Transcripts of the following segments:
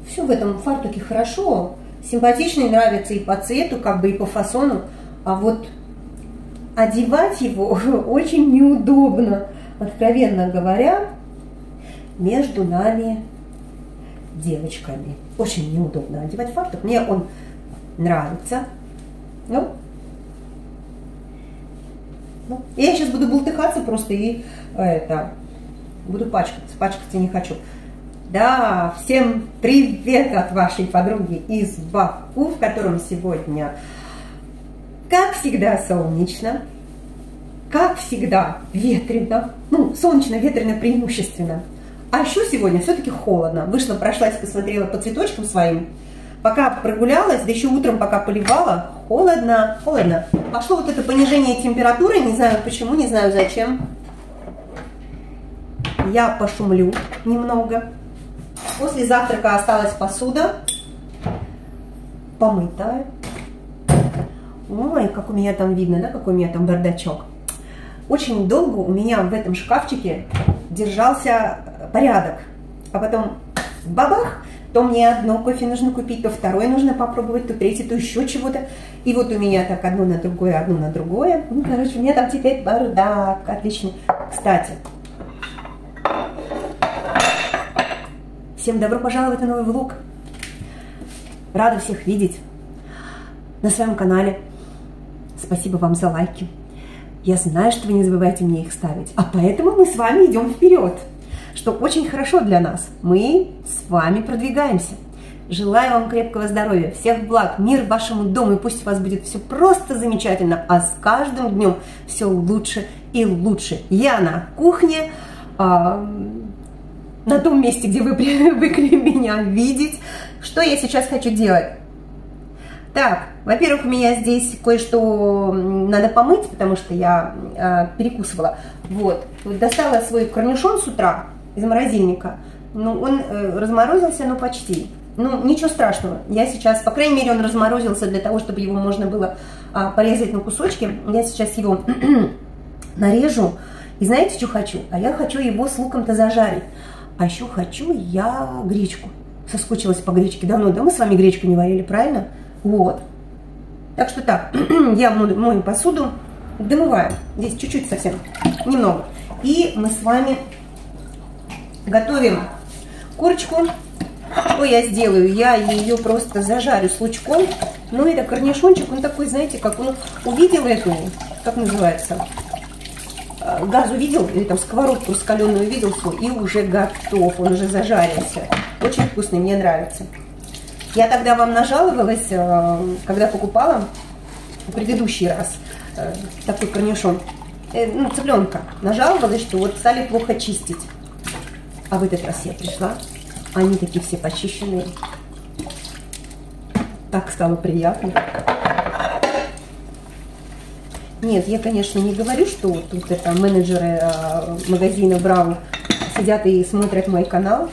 все в этом фартуке хорошо, симпатичный, нравится и по цвету, как бы и по фасону, а вот одевать его очень неудобно, откровенно говоря, между нами, девочками. Очень неудобно одевать фартук. Мне он нравится. Ну, я сейчас буду бултыхаться просто и буду пачкаться. Пачкаться не хочу. Да, всем привет от вашей подруги из Баку, в котором сегодня, как всегда, солнечно, как всегда, ветрено. Ну, солнечно, ветрено преимущественно. А еще сегодня все-таки холодно. Вышла, прошлась, посмотрела по цветочкам своим. Пока прогулялась, да еще утром пока поливала, холодно, холодно. Пошло вот это понижение температуры, не знаю почему, не знаю зачем. Я пошумлю немного. После завтрака осталась посуда, помытая. Ой, как у меня там видно, да, какой у меня там бардачок. Очень долго у меня в этом шкафчике держался порядок. А потом бабах, то мне одно кофе нужно купить, то второе нужно попробовать, то третье, то еще чего-то. И вот у меня так одно на другое, одно на другое. Ну, короче, у меня там теперь бардак. Отлично. Кстати, всем добро пожаловать на новый влог. Рада всех видеть на своем канале. Спасибо вам за лайки. Я знаю, что вы не забываете мне их ставить. А поэтому мы с вами идем вперед. Что очень хорошо для нас. Мы с вами продвигаемся. Желаю вам крепкого здоровья, всех благ, мир вашему дому. И пусть у вас будет все просто замечательно. А с каждым днем все лучше и лучше. Я на кухне. На том месте, где вы привыкли меня видеть. Что я сейчас хочу делать? Так, во-первых, у меня здесь кое-что надо помыть, потому что я перекусывала. Вот, достала свой корнишон с утра из морозильника. Ну, он разморозился, но почти. Ну, ничего страшного. Я сейчас, по крайней мере, он разморозился для того, чтобы его можно было порезать на кусочки. Я сейчас его нарежу. И знаете, что хочу? А я хочу его с луком-то зажарить. А еще хочу я гречку. Соскучилась по гречке. Давно, да, мы с вами гречку не варили, правильно? Вот. Так что так, я мою посуду, домываю. Здесь чуть-чуть совсем, немного. И мы с вами готовим курочку. Что я сделаю? Я ее просто зажарю с лучком. Ну, это корнишончик, он такой, знаете, как он увидел эту, как называется, газ увидел, или там сковородку раскаленную увидел, все, и уже готов, он уже зажарился. Очень вкусный, мне нравится. Я тогда вам нажаловалась, когда покупала в предыдущий раз такой корнишон, ну, цыпленка, нажаловалась, что вот стали плохо чистить. А в этот раз я пришла, они такие все почищенные. Так стало приятно. Нет, я, конечно, не говорю, что тут это менеджеры магазина Браво сидят и смотрят мой канал.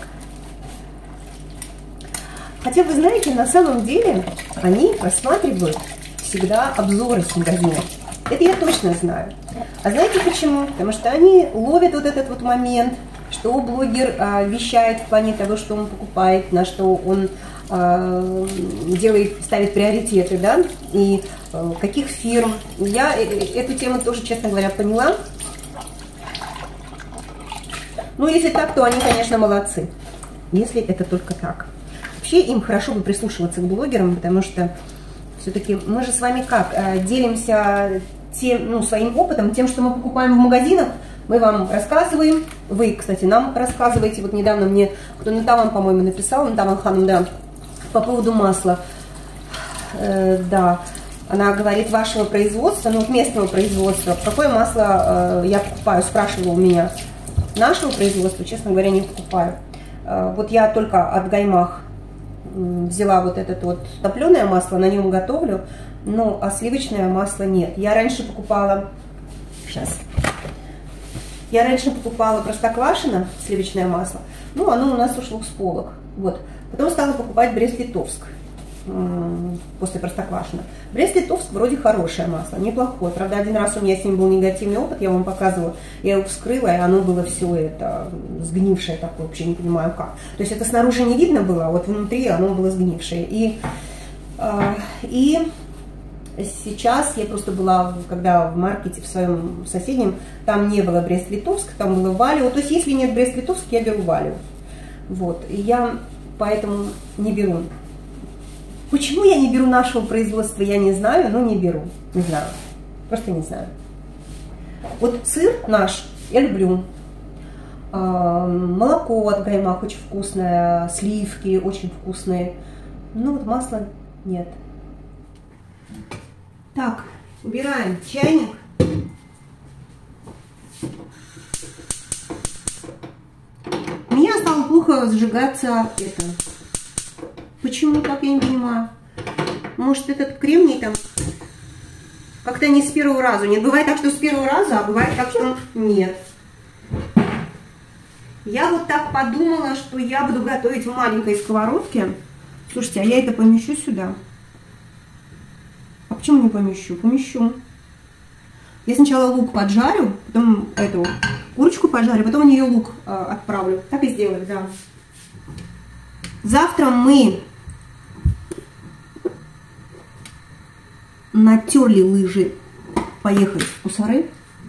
Хотя, вы знаете, на самом деле они просматривают всегда обзоры с магазина. Это я точно знаю. А знаете почему? Потому что они ловят вот этот вот момент, что блогер вещает в плане того, что он покупает, на что он делает, ставит приоритеты, да, и каких фирм. Я эту тему тоже, честно говоря, поняла. Ну, если так, то они, конечно, молодцы. Если это только так. Вообще им хорошо бы прислушиваться к блогерам, потому что все-таки мы же с вами как, делимся тем, ну, своим опытом, тем, что мы покупаем в магазинах, мы вам рассказываем, вы, кстати, нам рассказываете. Вот недавно мне кто Натаван, по-моему, написал, Натаван Ханом, да, по поводу масла. Да, она говорит, вашего производства, ну, местного производства, какое масло я покупаю, спрашивала у меня. Нашего производства, честно говоря, не покупаю. Вот я только от Гаймах взяла вот это вот топленое масло, на нем готовлю, но а сливочное масло нет. Я раньше покупала, я раньше покупала Простоквашино сливочное масло, ну оно у нас ушло с полок, вот. Потом стала покупать Брест-Литовск. после Простоквашино. Брест-Литовск вроде хорошее масло, неплохое. Правда, один раз у меня с ним был негативный опыт, я вам показывала. Я его вскрыла, и оно было все это сгнившее такое, вообще не понимаю как. То есть это снаружи не видно было, а вот внутри оно было сгнившее. И сейчас я просто была, когда в маркете в своем соседнем, там не было Брест-Литовск, там было Валио. То есть если нет Брест-Литовск, я беру Валио. Вот, и я поэтому не беру. Почему я не беру нашего производства, я не знаю, но не беру. Не знаю. Просто не знаю. Вот сыр наш я люблю. Молоко от Гаймах очень вкусное. Сливки очень вкусные. Ну вот масла нет. Так, убираем чайник. У меня стало плохо сжигаться это. Почему так, я не понимаю. Может, этот кремний там как-то не с первого раза. Нет, бывает так, что с первого раза, а бывает так, что нет. Я вот так подумала, что я буду готовить в маленькой сковородке. Слушайте, а я это помещу сюда? А почему не помещу? Помещу. Я сначала лук поджарю, потом эту курочку пожарю, потом в нее лук отправлю. Так и сделаю, да. Завтра мы натерли лыжи, поехали в Кусары.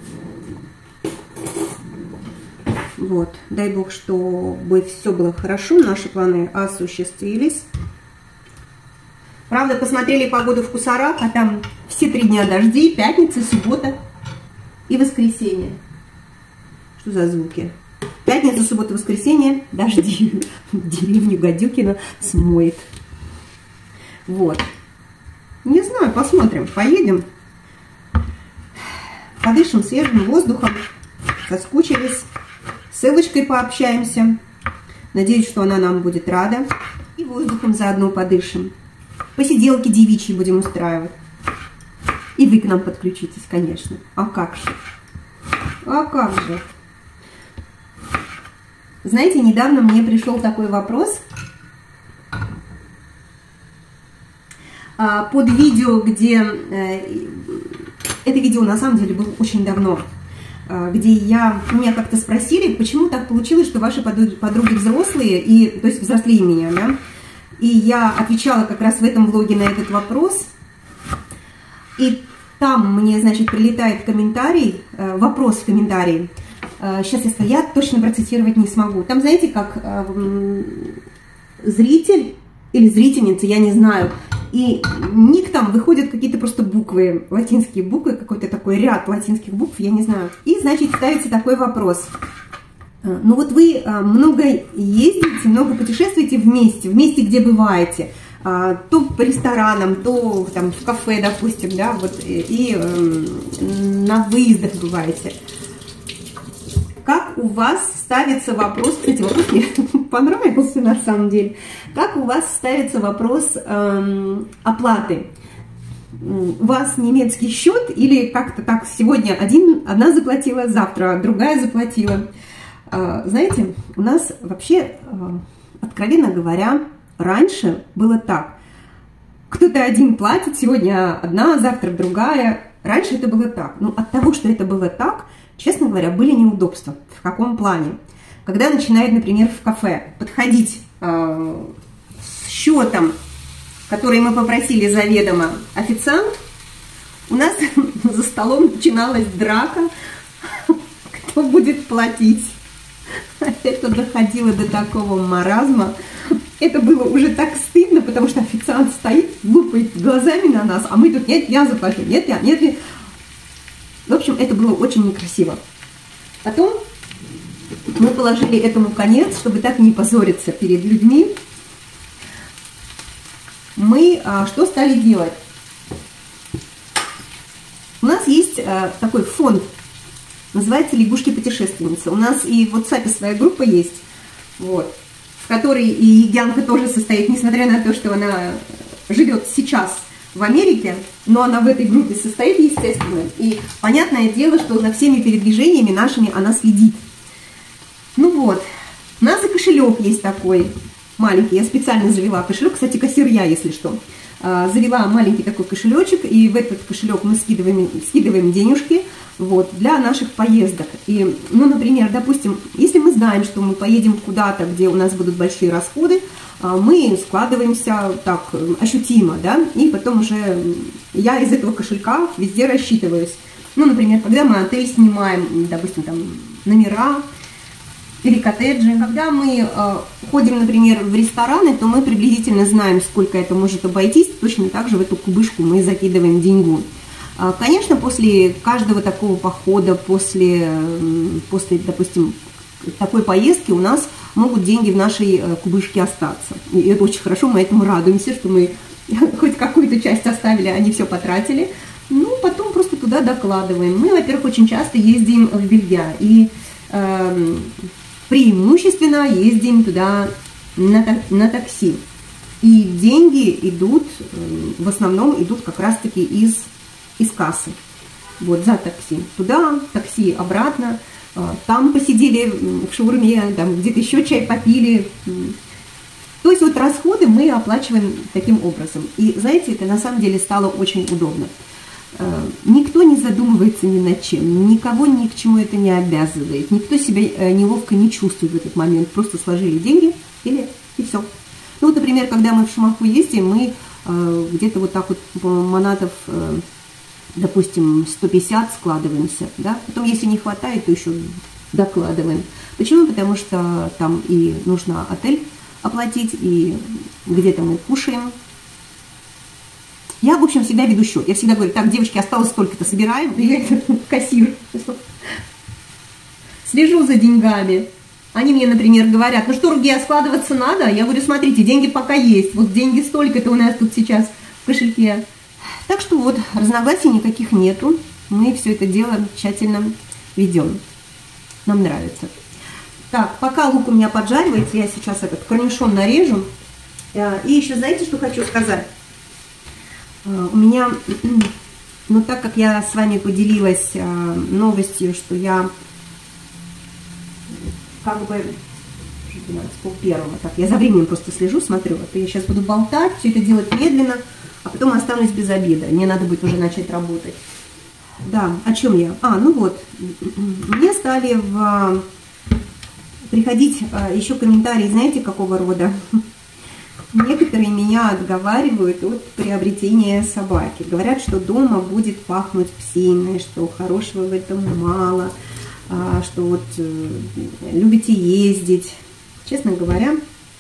Вот, дай бог, чтобы все было хорошо, наши планы осуществились. Правда, посмотрели погоду в Кусарах, а там все 3 дня дождей, пятница, суббота и воскресенье. Что за звуки? Пятница, суббота, воскресенье, дожди. Деревню Гадюкино смоет. Вот. Не знаю, посмотрим, поедем. Подышим свежим воздухом. Соскучились. С Элочкой пообщаемся. Надеюсь, что она нам будет рада. И воздухом заодно подышим. Посиделки девичьи будем устраивать. И вы к нам подключитесь, конечно. А как же? А как же? Знаете, недавно мне пришел такой вопрос под видео, где... Это видео на самом деле было очень давно, где меня как-то спросили, почему так получилось, что ваши подруги взрослые, то есть взрослее меня, да? И я отвечала как раз в этом влоге на этот вопрос. И там мне, значит, прилетает комментарий, вопрос в комментарии. Сейчас я точно процитировать не смогу. Там, знаете, как зритель или зрительница, я не знаю, и ник там выходят какие-то просто буквы, латинские буквы, какой-то такой ряд латинских букв, я не знаю. И, значит, ставится такой вопрос. Ну вот вы много ездите, много путешествуете вместе, где бываете, то по ресторанам, то там в кафе, допустим, да, вот, и на выездах бываете. Как у вас ставится вопрос, кстати, вопрос мне понравился на самом деле, как у вас ставится вопрос оплаты? У вас немецкий счет или как-то так сегодня одна заплатила, завтра другая заплатила? Знаете, у нас вообще, откровенно говоря, раньше было так. Кто-то один платит, сегодня одна, завтра другая. Раньше это было так. Но от того, что это было так, честно говоря, были неудобства. В каком плане? Когда начинает, например, в кафе подходить с счетом, который мы попросили заведомо официант, у нас за столом начиналась драка, кто будет платить. Это доходило до такого маразма. Это было уже так стыдно, потому что официант стоит, лупает глазами на нас, а мы тут: нет, я заплачу, нет, я, нет. В общем, это было очень некрасиво. Потом мы положили этому конец, чтобы так не позориться перед людьми. Мы что стали делать? У нас есть такой фонд, называется «Лягушки-путешественницы». У нас и в WhatsApp своя группа есть, вот, в которой и Янка тоже состоит, несмотря на то, что она живет сейчас в Америке, но она в этой группе состоит, естественно. И понятное дело, что за всеми передвижениями нашими она следит. Ну вот, у нас и кошелек есть такой. маленький, я специально завела кошелек, кстати, кассир я, если что. Завела маленький такой кошелечек, и в этот кошелек мы скидываем денежки вот, для наших поездок. И, ну, например, допустим, если мы знаем, что мы поедем куда-то, где у нас будут большие расходы, мы складываемся так ощутимо, да, и потом уже я из этого кошелька везде рассчитываюсь. Ну, например, когда мы отель снимаем, допустим, там номера или коттеджи. Когда мы ходим, например, в рестораны, то мы приблизительно знаем, сколько это может обойтись. Точно так же в эту кубышку мы закидываем деньгу. Конечно, после каждого такого похода, после, допустим, такой поездки у нас могут деньги в нашей кубышке остаться. И это очень хорошо, мы этому радуемся, что мы хоть какую-то часть оставили, а не все потратили. Ну, потом просто туда докладываем. Мы, во-первых, очень часто ездим в Бельгия и преимущественно ездим туда на такси. И деньги идут, в основном идут как раз-таки из кассы. Вот, за такси. Туда, такси обратно. Там посидели в шаурме, там где-то еще чай попили. То есть вот расходы мы оплачиваем таким образом. И знаете, это на самом деле стало очень удобно. Никто не задумывается ни над чем, никого ни к чему это не обязывает, никто себя неловко не чувствует в этот момент, просто сложили деньги и все. Ну вот, например, когда мы в Шамаху ездим, мы где-то вот так вот манатов, допустим, 150 складываемся, да? Потом, если не хватает, то еще докладываем. Почему? Потому что там и нужно отель оплатить, и где-то мы кушаем. Я, в общем, всегда веду счет. Я всегда говорю, так, девочки, осталось столько-то, собираем. И я кассир. Слежу за деньгами. Они мне, например, говорят, ну что, Ругия, складываться надо? Я говорю, смотрите, деньги пока есть. Вот деньги столько-то у нас тут сейчас в кошельке. Так что вот, разногласий никаких нету. Мы все это дело тщательно ведем. Нам нравится. Так, пока лук у меня поджаривается, я сейчас этот корнишон нарежу. И еще, знаете, что хочу сказать? У меня, ну так как я с вами поделилась новостью, что я как бы 12:30, так, я за временем просто слежу, смотрю, вот я сейчас буду болтать, все это делать медленно, а потом останусь без обеда, мне надо будет уже начать работать. Да, о чем я? Ну вот, мне стали приходить еще комментарии, знаете, какого рода? Некоторые меня отговаривают от приобретения собаки. Говорят, что дома будет пахнуть псиной, что хорошего в этом мало, что вот любите ездить. Честно говоря,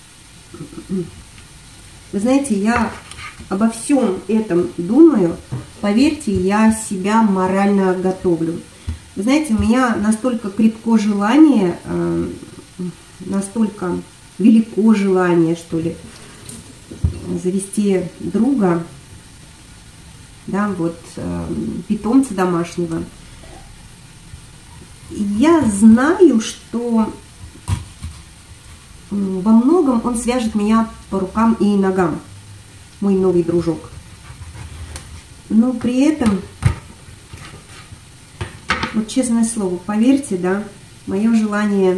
вы знаете, я обо всем этом думаю. Поверьте, я себя морально готовлю. Вы знаете, у меня настолько крепко желание, настолько велико желание, что ли, завести друга, да, вот, питомца домашнего. Я знаю, что во многом он свяжет меня по рукам и ногам, мой новый дружок. Но при этом, вот честное слово, поверьте, да, мое желание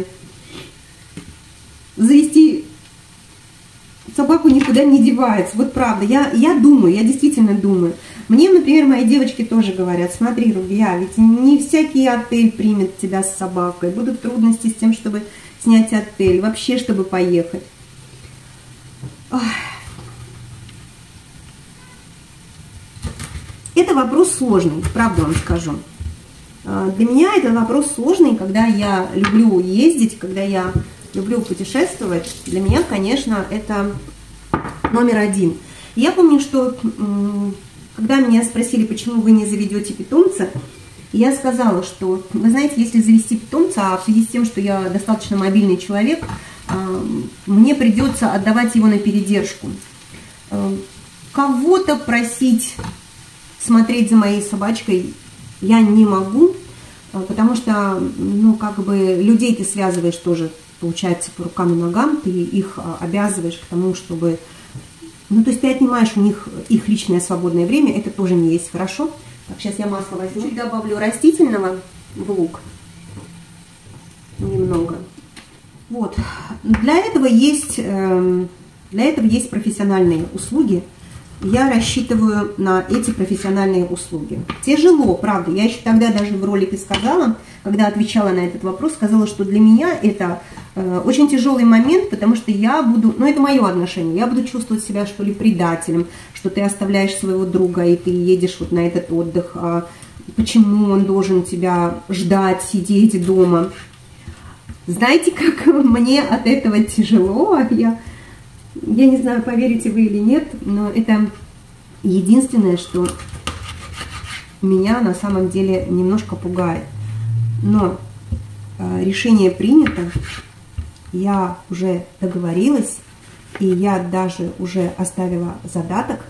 завести собаку никуда не девается. Вот правда, я думаю, я действительно думаю. Мне, например, мои девочки тоже говорят, смотри, Ругия, ведь не всякий отель примет тебя с собакой. Будут трудности с тем, чтобы снять отель, вообще, чтобы поехать. Ох. Это вопрос сложный, правда вам скажу. Для меня это вопрос сложный, когда я люблю ездить, когда я люблю путешествовать. Для меня, конечно, это номер один. Я помню, что когда меня спросили, почему вы не заведете питомца, я сказала, что, вы знаете, если завести питомца, а в связи с тем, что я достаточно мобильный человек, мне придется отдавать его на передержку. Кого-то просить смотреть за моей собачкой я не могу, потому что, ну, как бы, людей ты связываешь тоже, получается, по рукам и ногам, ты их обязываешь к тому, чтобы... Ну, то есть ты отнимаешь у них их личное свободное время, это тоже не есть хорошо. Так, сейчас я масло возьму. Чуть добавлю растительного в лук. Немного. Вот. Для этого есть профессиональные услуги. Я рассчитываю на эти профессиональные услуги. Тяжело, правда. Я еще тогда даже в ролике сказала, когда отвечала на этот вопрос, сказала, что для меня это очень тяжелый момент, потому что я буду, ну это мое отношение, я буду чувствовать себя, что ли, предателем, что ты оставляешь своего друга, и ты едешь вот на этот отдых, а почему он должен тебя ждать, сидеть дома. Знаете, как мне от этого тяжело, я не знаю, поверите вы или нет, но это единственное, что меня на самом деле немножко пугает. Но решение принято, я уже договорилась, и я даже уже оставила задаток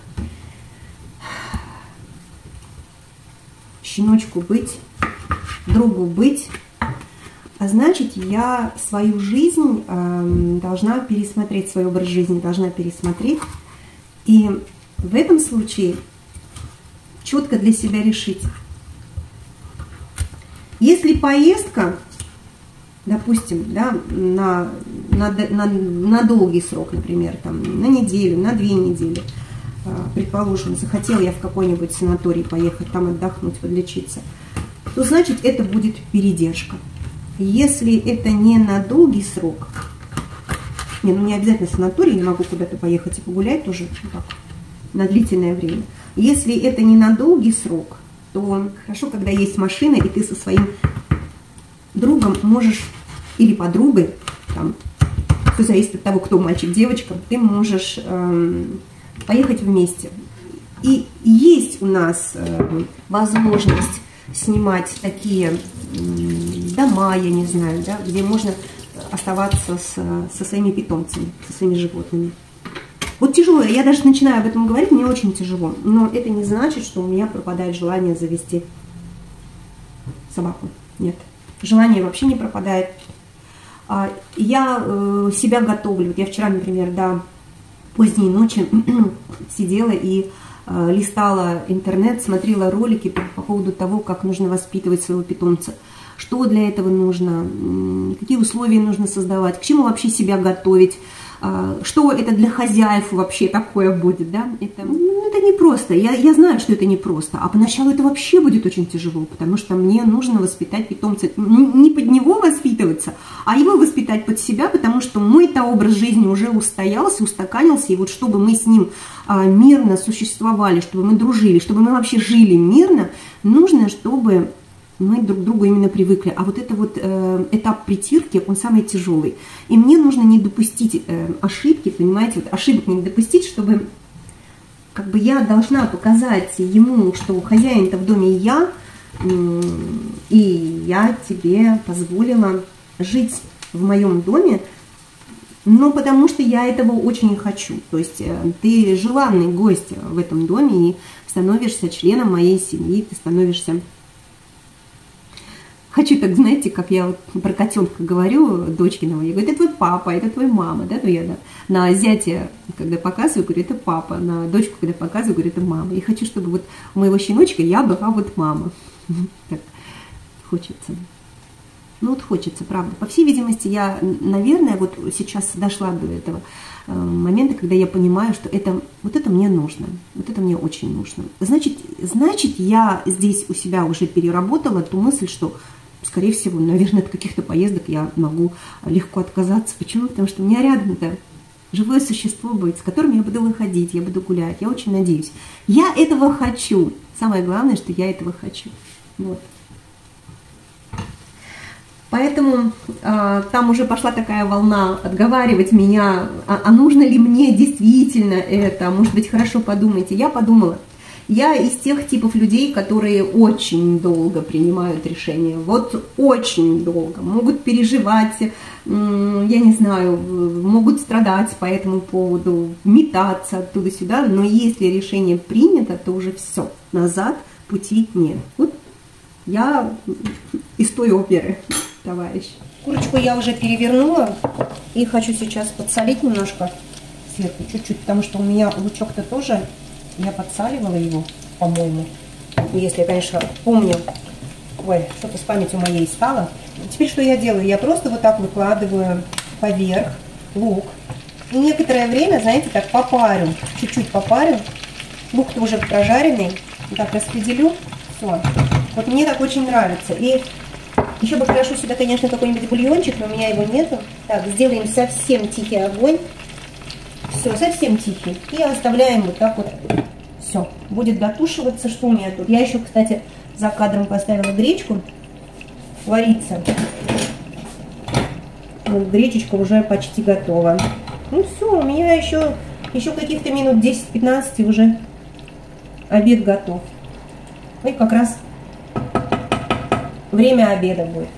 щеночку быть, другу быть. А значит, я свою жизнь должна пересмотреть, свой образ жизни должна пересмотреть. И в этом случае четко для себя решить. Если поездка, допустим, да, на долгий срок, например, там, на неделю, на 2 недели, предположим, захотела я в какой-нибудь санаторий поехать, там отдохнуть, подлечиться, то значит, это будет передержка. Если это не на долгий срок, не обязательно санаторий, я могу куда-то поехать и погулять тоже так, на длительное время. Если это не на долгий срок, то хорошо, когда есть машина, и ты со своим другом можешь, или подругой, там, все зависит от того, кто мальчик, девочка, ты можешь поехать вместе. И есть у нас возможность снимать такие дома, я не знаю, да, где можно оставаться со своими питомцами, со своими животными. Вот тяжело, я даже начинаю об этом говорить, мне очень тяжело, но это не значит, что у меня пропадает желание завести собаку. Нет, желание вообще не пропадает. Я себя готовлю. Вот я вчера, например, до поздней ночи сидела и листала интернет, смотрела ролики по поводу того, как нужно воспитывать своего питомца, что для этого нужно, какие условия нужно создавать, к чему вообще себя готовить, что это для хозяев вообще такое будет, да, это непросто, я знаю, что это непросто, а поначалу это вообще будет очень тяжело, потому что мне нужно воспитать питомца, не под него воспитываться, а его воспитать под себя, потому что мой-то образ жизни уже устоялся, устаканился, и вот чтобы мы с ним мирно существовали, чтобы мы дружили, чтобы мы вообще жили мирно, нужно, чтобы мы друг к другу именно привыкли. А вот это вот этап притирки, он самый тяжелый. И мне нужно не допустить ошибки, понимаете, вот ошибок не допустить, чтобы как бы я должна показать ему, что хозяин-то в доме я, и я тебе позволила жить в моем доме, но потому что я этого очень хочу. То есть ты желанный гость в этом доме и становишься членом моей семьи, ты становишься... Хочу так, знаете, как я вот про котенка говорю, дочкиного, я говорю, это твой папа, это твоя мама, да, то я на зятя, когда показываю, говорю, это папа, на дочку, когда показываю, говорю, это мама. И хочу, чтобы вот у моего щеночка я была вот мама. Так хочется. Ну вот хочется, правда. По всей видимости, я, наверное, вот сейчас дошла до этого момента, когда я понимаю, что вот это мне нужно, вот это мне очень нужно. Значит, я здесь у себя уже переработала ту мысль, что, скорее всего, наверное, от каких-то поездок я могу легко отказаться. Почему? Потому что у меня рядом-то живое существо будет, с которым я буду выходить, я буду гулять. Я очень надеюсь. Я этого хочу. Самое главное, что я этого хочу. Вот. Поэтому там уже пошла такая волна отговаривать меня, а нужно ли мне действительно это, может быть, хорошо подумайте. Я подумала. Я из тех типов людей, которые очень долго принимают решения, вот очень долго, могут переживать, я не знаю, могут страдать по этому поводу, метаться оттуда-сюда, но если решение принято, то уже все, назад пути нет. Вот я из той оперы, товарищ. Курочку я уже перевернула и хочу сейчас подсолить немножко сверху, чуть-чуть, потому что у меня лучок-то тоже... Я подсаливала его, по-моему, если я, конечно, помню. Ой, что-то с памятью моей стало. Теперь что я делаю? Я просто вот так выкладываю поверх лук. И некоторое время, знаете, так попарю, чуть-чуть попарю. Лук-то уже прожаренный. Так, распределю. Все. Вот мне так очень нравится. И еще бы хорошо сюда, конечно, какой-нибудь бульончик, но у меня его нету. Так, сделаем совсем тихий огонь. Все, совсем тихий. И оставляем вот так вот. Все, будет дотушиваться. Что у меня тут? Я еще, кстати, за кадром поставила гречку вариться. Вот, гречечка уже почти готова. Ну все, у меня еще каких-то минут 10-15 уже обед готов. И как раз время обеда будет.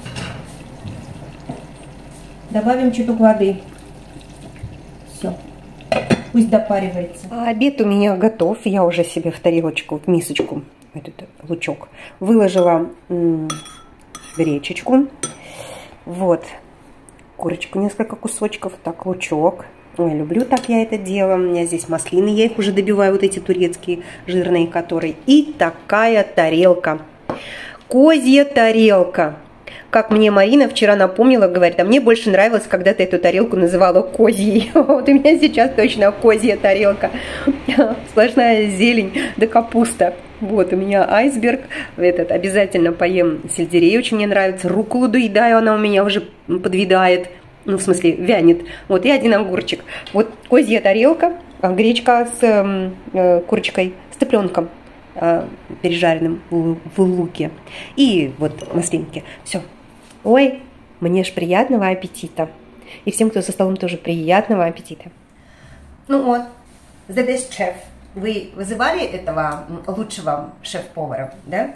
Добавим чуток воды. Все. Пусть допаривается. А обед у меня готов. Я уже себе в тарелочку, в мисочку, этот лучок, выложила гречечку. Вот. Курочку несколько кусочков. Так, лучок. Ой, люблю так я это делаю. У меня здесь маслины. Я их уже добиваю, вот эти турецкие жирные, которые. И такая тарелка. Козья тарелка. Как мне Марина вчера напомнила, говорит, а мне больше нравилось, когда ты эту тарелку называла козьей. Вот у меня сейчас точно козья тарелка. Сплошная зелень да капуста. Вот у меня айсберг. Этот обязательно поем сельдерей, очень мне нравится. Рукколу доедаю, она у меня уже подъедает. Ну, в смысле, вянет. Вот, и один огурчик. Вот козья тарелка, гречка с курочкой, с цыпленком пережаренным в луке. И вот маслинки. Все. Ой, мне ж приятного аппетита. И всем, кто за столом, тоже приятного аппетита. Ну вот, the best chef. Вы вызывали этого лучшего шеф-повара, да?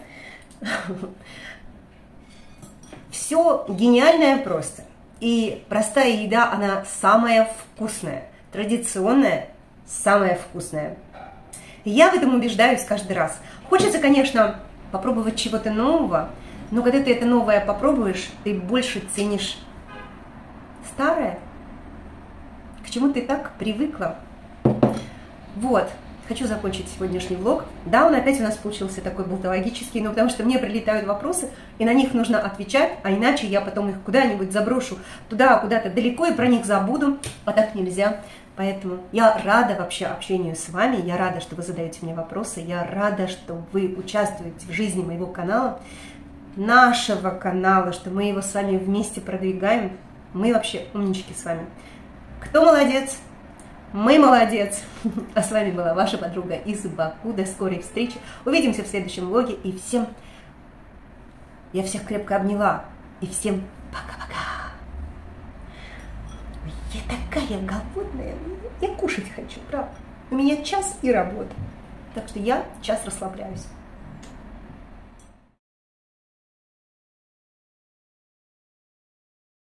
Все гениальное просто. И простая еда, она самая вкусная. Традиционная, самая вкусная. Я в этом убеждаюсь каждый раз. Хочется, конечно, попробовать чего-то нового, но когда ты это новое попробуешь, ты больше ценишь старое, к чему ты так привыкла. Вот. Хочу закончить сегодняшний влог. Да, он опять у нас получился такой болтологический, но потому что мне прилетают вопросы, и на них нужно отвечать, а иначе я потом их куда-нибудь заброшу туда, куда-то далеко, и про них забуду, а так нельзя. Поэтому я рада вообще общению с вами, я рада, что вы задаете мне вопросы, я рада, что вы участвуете в жизни моего канала, нашего канала, что мы его с вами вместе продвигаем. Мы вообще умнички с вами. Кто молодец? Мы молодец! А с вами была ваша подруга из Баку. До скорой встречи. Увидимся в следующем влоге. И всем... Я всех крепко обняла. И всем пока-пока. Я такая голодная. Я кушать хочу, правда. У меня час и работа. Так что я час расслабляюсь.